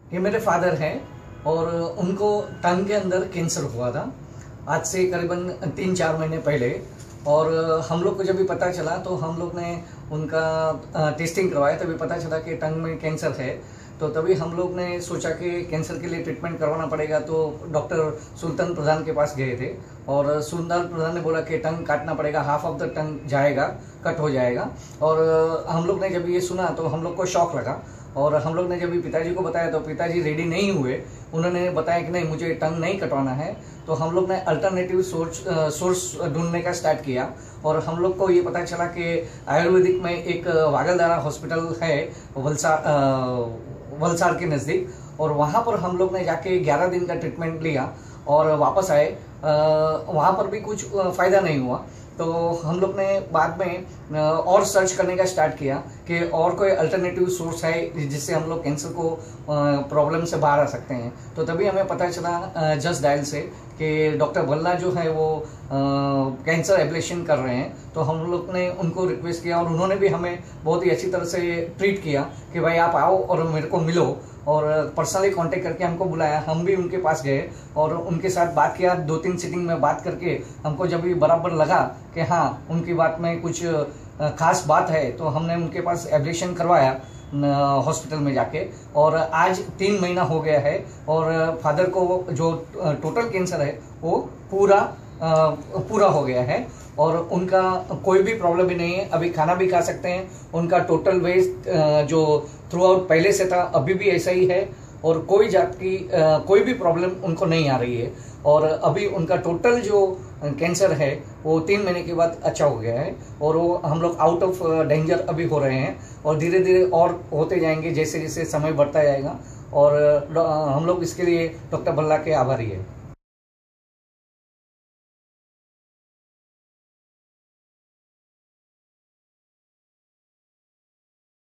ये मेरे फादर हैं और उनको टंग के अंदर कैंसर हुआ था आज से करीबन 3-4 महीने पहले। और हम लोग को जब भी पता चला तो हम लोग ने उनका टेस्टिंग करवाया, तभी पता चला कि टंग में कैंसर है। तो तभी हम लोग ने सोचा कि कैंसर के लिए ट्रीटमेंट करवाना पड़ेगा, तो डॉक्टर सुल्तान प्रधान के पास गए थे और सुल्तान प्रधान ने बोला कि टंग काटना पड़ेगा, हाफ ऑफ द टंग जाएगा, कट हो जाएगा। और हम लोग ने जब ये सुना तो हम लोग को शौक लगा और हम लोग ने जब भी पिताजी को बताया तो पिताजी रेडी नहीं हुए। उन्होंने बताया कि नहीं, मुझे टंग नहीं कटवाना है। तो हम लोग ने अल्टरनेटिव सोर्स ढूंढने का स्टार्ट किया और हम लोग को ये पता चला कि आयुर्वेदिक में एक वागलदारा हॉस्पिटल है वलसाड़ के नज़दीक, और वहाँ पर हम लोग ने जाके 11 दिन का ट्रीटमेंट लिया और वापस आए। वहाँ पर भी कुछ फ़ायदा नहीं हुआ। तो हम लोग ने बाद में और सर्च करने का स्टार्ट किया कि और कोई अल्टरनेटिव सोर्स है जिससे हम लोग कैंसर को प्रॉब्लम से बाहर आ सकते हैं। तो तभी हमें पता चला जस्ट डायल से कि डॉक्टर भल्ला जो है वो कैंसर एब्लेशन कर रहे हैं। तो हम लोग ने उनको रिक्वेस्ट किया और उन्होंने भी हमें बहुत ही अच्छी तरह से ट्रीट किया कि भाई आप आओ और मेरे को मिलो, और पर्सनली कांटेक्ट करके हमको बुलाया। हम भी उनके पास गए और उनके साथ बात किया। 2-3 सीटिंग में बात करके हमको जब भी बराबर लगा कि हाँ उनकी बात में कुछ खास बात है, तो हमने उनके पास एब्लेशन करवाया हॉस्पिटल में जाके। और आज 3 महीना हो गया है और फादर को जो टोटल कैंसर है वो पूरा हो गया है और उनका कोई भी प्रॉब्लम भी नहीं है। अभी खाना भी खा सकते हैं। उनका टोटल वेट जो थ्रू आउट पहले से था अभी भी ऐसा ही है और कोई जात की कोई भी प्रॉब्लम उनको नहीं आ रही है। और अभी उनका टोटल जो कैंसर है वो 3 महीने के बाद अच्छा हो गया है और वो हम लोग आउट ऑफ डेंजर अभी हो रहे हैं और धीरे धीरे और होते जाएंगे जैसे जैसे समय बढ़ता जाएगा। और हम लोग इसके लिए डॉक्टर भल्ला के आभारी है।